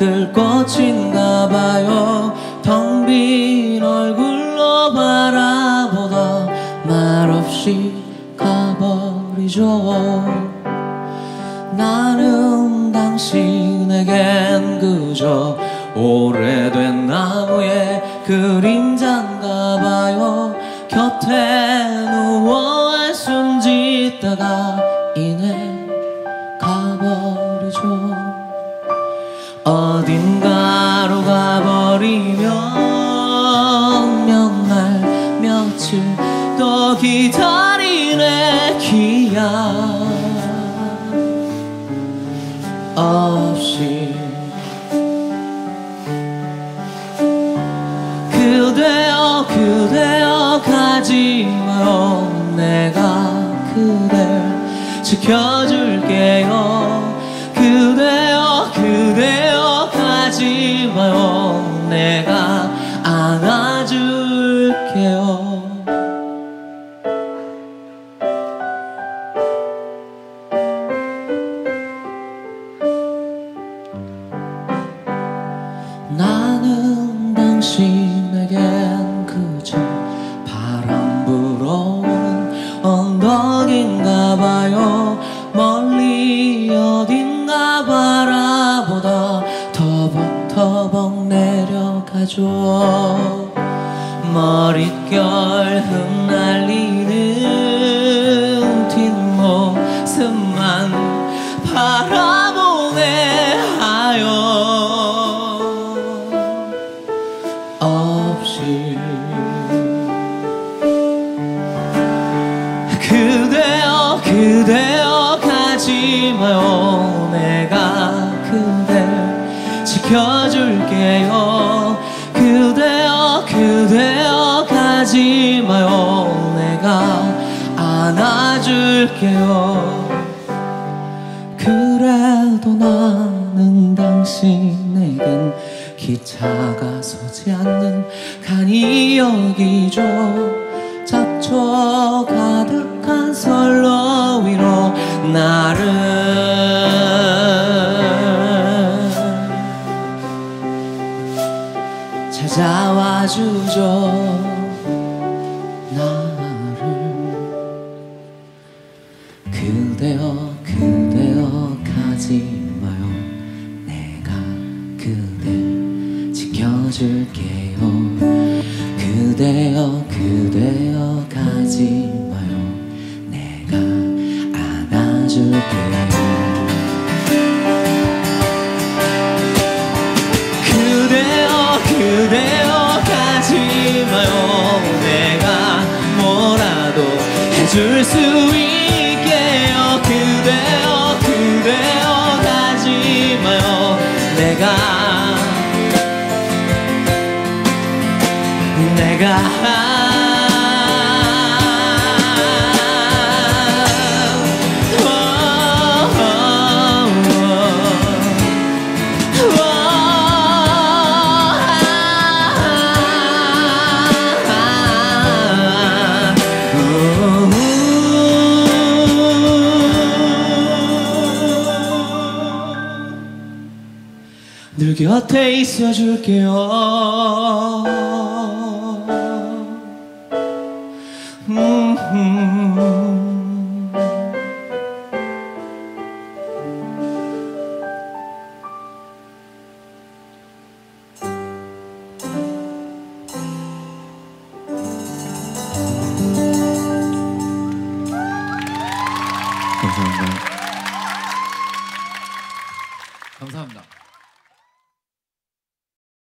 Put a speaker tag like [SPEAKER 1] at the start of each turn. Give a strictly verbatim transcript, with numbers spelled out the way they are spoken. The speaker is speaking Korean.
[SPEAKER 1] 들꽃인가 봐요. 텅 빈 얼굴로 바라보다 말없이 가버리죠. 나는 당신에겐 그저 오래된 나무의 그림자인가 봐요. 곁에 누워 한숨 짓다가 이내 가버리죠. 어딘가로 가버리면 몇 날 며칠 또 기다리네. 기약 없이 그대여 그대여 가지마요. 내가 그댈 지켜줄게요. 그대여 그대여 가지마요. 내가 안아줄게요. 나는 당신에겐 그저 바람 불어오는 언덕인가 봐요. 멀리 어딘가 바라보다 터벅터벅 내려가죠. 머릿결 흩날리는 뒷모습만 바라보네 하여 없이 그대여 그대여 가지마요. 내가 그댈 지켜줄게요. 그대여 그대여 가지마요. 내가 안아줄게요. 그래도 나는 당신에겐 기차가 서지 않는 간이 여기죠. 잡초 가득한 선로 위로 나를 찾아와 주죠. 나를 그대여 그대여 가지마요. 내가 그댈 지켜줄게요. 그대여 그대여 가지마요. 내가 안아줄게요. 그대여 그대여 가지마요. 내가 뭐라도 해줄 수 있게요. 그대여 그대여 가지마요. 내가 내가 늘 곁에 있어줄게요. 음, 음.
[SPEAKER 2] 감사합니다. 감사합니다.